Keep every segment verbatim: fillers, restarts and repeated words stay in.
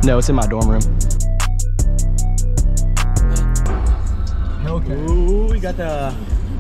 No, it's in my dorm room. Okay. Ooh, we got the.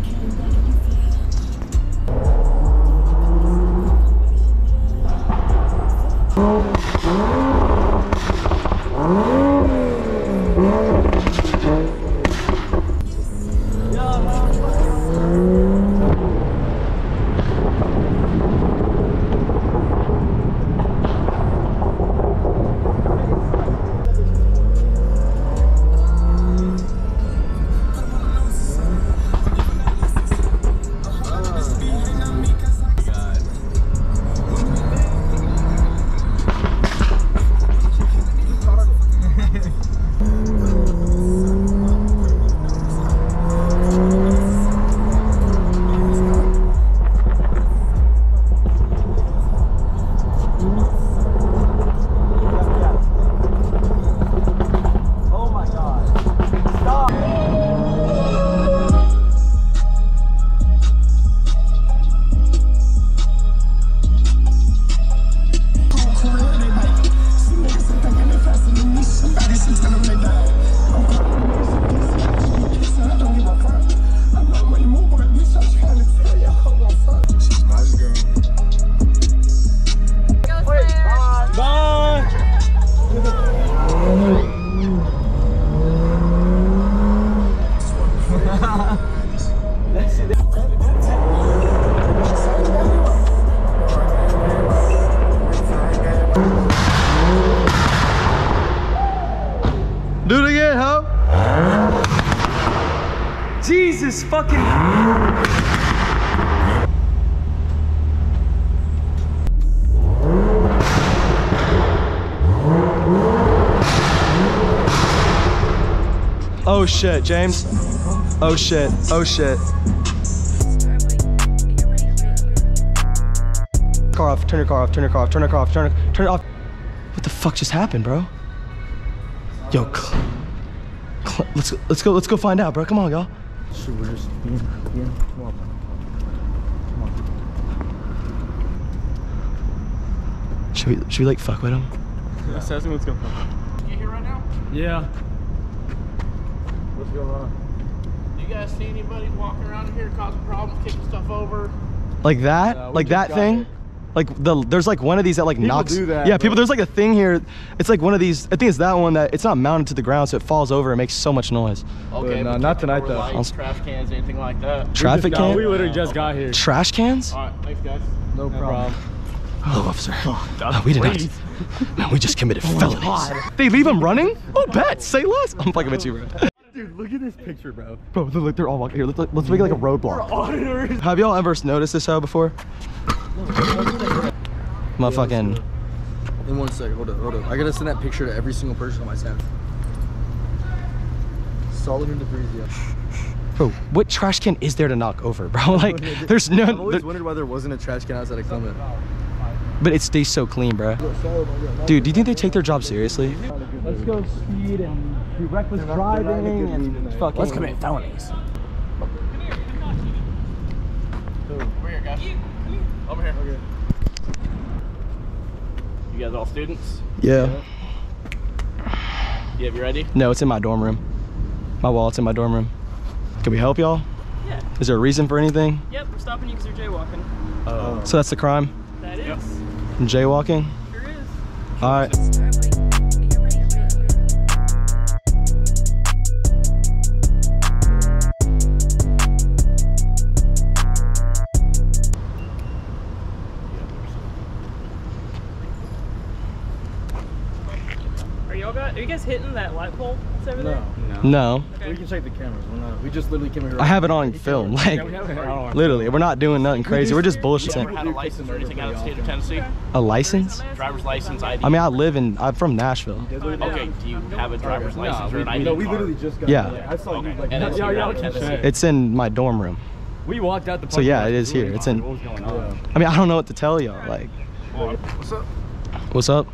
Do it again, ho. Jesus fucking. Oh shit, James. Oh shit. Oh shit. Car off. Turn your car off. Turn your car off. Turn your car off. Turn it. Turn it off. What the fuck just happened, bro? Yo, cl cl let's let's go let's go find out, bro. Come on, y'all. Shoot, we're just being, being, come on, come on. Should we should we like fuck with him? Yeah. Let's what's going on. You here right now? Yeah. What's going on? You guys see anybody walking around here causing problems, kicking stuff over? Like that? Uh, like that thing? It. Like the there's like one of these that like people knocks. Do that, yeah, bro. people. There's like a thing here. It's like one of these. I think it's that one that it's not mounted to the ground, so it falls over and makes so much noise. Okay, no, not tonight though. Lights, trash cans, anything like that. Traffic cans? can? We literally just got here. Trash cans? All right, thanks guys. No, no problem. Hello, officer. Oh, no, we did not. No, we just committed oh felonies. God. They leave them running? Oh, bet. Say less. I'm fucking with you, bro. Dude, look at this picture, bro. Bro, look, they're all walking here. Let's, let's make it like a roadblock. Have y'all ever noticed this hoe before? Motherfucking. In one second, hold up, hold up. I gotta send that picture to every single person on my staff. Solomon DeBrizio. Bro, what trash can is there to knock over, bro? Like, there's no. I've always wondered why there wasn't a trash can outside of Clement. But it stays so clean, bro. Dude, do you think they take their job seriously? Let's go speed and do reckless driving and fucking. Let's commit felonies. Over here, guys. Over here. Okay. You guys all students? Yeah. You have you ready? No, it's in my dorm room. My wallet's in my dorm room. Can we help y'all? Yeah. Is there a reason for anything? Yep, we're stopping you because you're jaywalking. Oh. So that's the crime? That is. Yep. Jaywalking? Sure is. All right. Are y'all got? Are you guys hitting that light pole that's over there? No. No. Okay. We can check the cameras. We're not, we just literally came here. I have it on film. Like, Yeah, we have it on. literally, we're not doing nothing crazy. We're just You ever bullshitting. had a license or anything out of the state of Tennessee? A license? Driver's license, I D? I mean, I live in, I'm from Nashville. Okay, do you have a driver's license or an I D No, we card? literally just got Yeah. here. I saw Okay. you like. And it's Yeah, here yeah, out of we can Tennessee? check. It's in my dorm room. We walked out the. So yeah, parking it lot is here. really It's in- hard. What was going on? I mean, I don't know what to tell y'all. Like, What's up? what's up?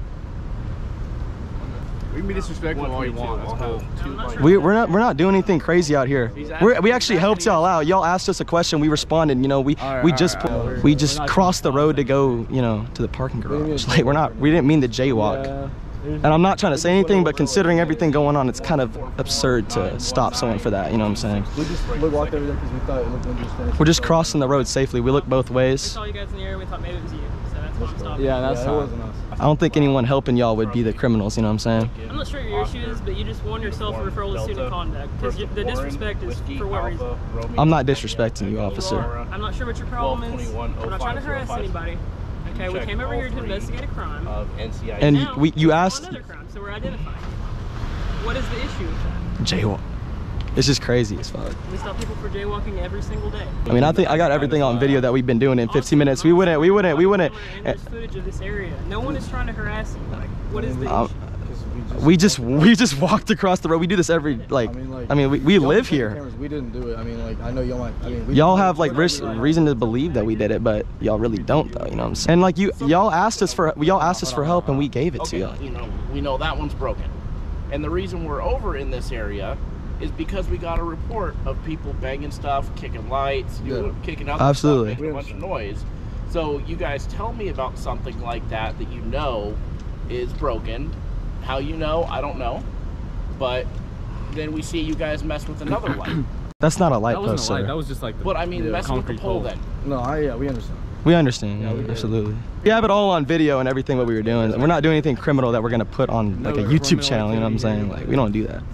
We can be disrespectful all you want. It's cool. We, we're not we're not doing anything crazy out here. We're, we actually helped y'all out. Y'all asked us a question, we responded. You know, we All right, we all just right, all right. we just crossed the road to go, you know, to the parking garage. Like, we're not we didn't mean to jaywalk. Yeah. And I'm not trying to say anything, but considering everything going on, it's kind of absurd to stop someone for that, you know what I'm saying? We just we walked over there because we thought it looked interesting. We're just crossing the road safely. We look both We ways. saw you guys in the area, we thought maybe it was you. So that's why I'm stopping. Yeah, that's Yeah, it how. wasn't us. I don't think anyone helping y'all would be the criminals, you know what I'm saying? I'm not sure your issue is, but you just won yourself a referral to student conduct. Because the disrespect is for what reason? I'm not disrespecting you, officer. I'm not sure what your problem is. I'm not trying to harass anybody. Okay, we came over here to investigate a crime. And Now, we, you we saw asked, another crime, so we're identifying. What is the issue with that? jaywalk. It's just crazy as fuck. We stop people for jaywalking every single day. I mean, I think I got everything on video that we've been doing in fifteen minutes. We wouldn't, we wouldn't, we wouldn't. And there's footage of this area. No one is trying to harass you. Like, what is the Um, issue? we just, we just walked across the road. We do this every, like, I mean, like, I mean, we, we y'all live check the here. cameras, We didn't do it. I mean, like, I know y'all might. I mean, we Y'all didn't- have like ris- reason to believe that we did it, but y'all really don't, though. You know what I'm saying? And like you, y'all asked us for, y'all asked us for help, and we gave it to Okay, y'all. you know, we know that one's broken. And the reason we're over in this area is because we got a report of people banging stuff, kicking lights, Yeah. doing, kicking other Absolutely. stuff, making a bunch of noise. So you guys tell me about something like that that you know is broken. How you know, I don't know. But then we see you guys mess with another light. That's not a light That wasn't post, a light. sir. That was just like the But I mean, Yeah, messing with the concrete pole pole. then. No, I yeah, we understand. We understand, yeah, we get it. absolutely. We have it all on video and everything what we were doing. We're not doing anything criminal that we're gonna put on like a No, YouTube criminal channel, you know what I'm saying? activity. Like, we don't do that.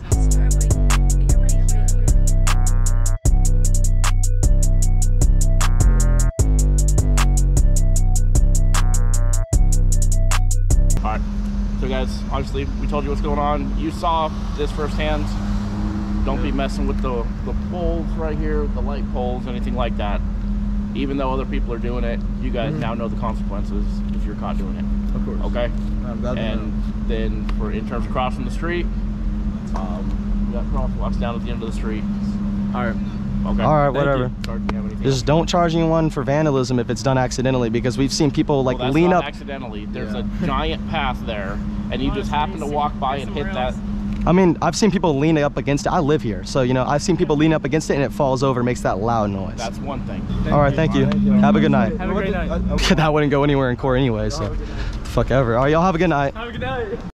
All right. So guys, obviously we told you what's going on. You saw this firsthand. Don't be messing with the, the poles right here, the light poles, anything like that. Even though other people are doing it, you guys now know the consequences if you're caught doing it. Of course. Okay? Um, that's And then for in terms of crossing the street, um, we got crosswalks down at the end of the street. All right. Okay. All right, Thank whatever. you. Sorry, do you have anything Just else? don't charge anyone for vandalism if it's done accidentally, because we've seen people like Well, that's lean not up. accidentally. There's Yeah. a giant path there, and you just happen to walk by and hit that. I mean, I've seen people lean up against it. I live here, so you know, I've seen people lean up against it and it falls over, makes that loud noise. That's one thing. All right, thank you. Have a good night. Have a great night. That wouldn't go anywhere in court anyway, so fuck ever. All right, y'all have a good night. Have a good night.